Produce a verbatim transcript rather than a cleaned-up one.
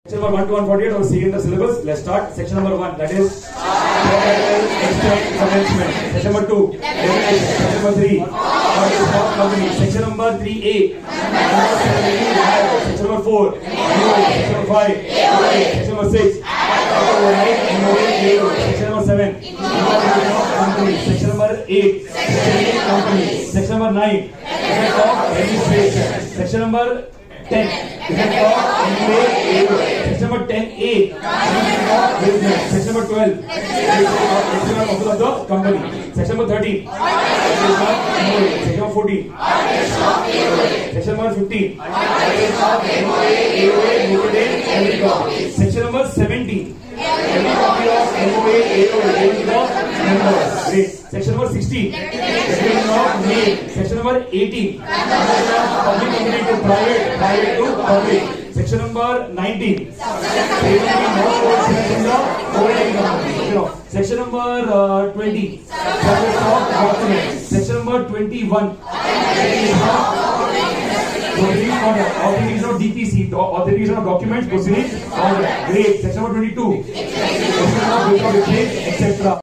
Section number one to one forty-eight, or seeing the syllabus. Let's start. Section number one, that is extent commencement. Section number two, definition. Section number three, what is stock company. Section number three A. Section number four, section number five, section number six, section number seven, section number eight, company. Section number nine, registration. Section number ten, section number ten A, business. Section number twelve, of the company. Section number thirteen, section number fourteen, section number fifteen, section number seventeen, section number sixteen, section number eighteen, public company to private, private to public. Section number nineteen, section number uh, twenty, section number twenty-one, authorization of D P C, authorization of documents, proceedings, great. Section number twenty-two, et cetera.